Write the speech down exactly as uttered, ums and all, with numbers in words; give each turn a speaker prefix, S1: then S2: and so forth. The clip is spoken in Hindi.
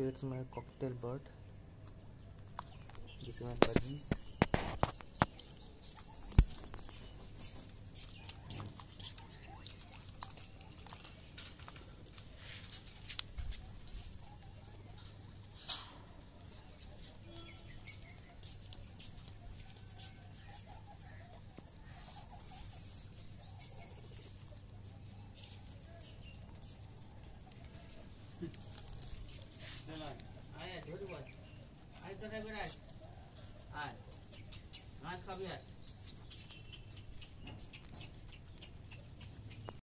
S1: Here it's my cocktail bird. This is my budgies.
S2: आया जोड़ी बोल आया तो नहीं बना आया घास का भी है।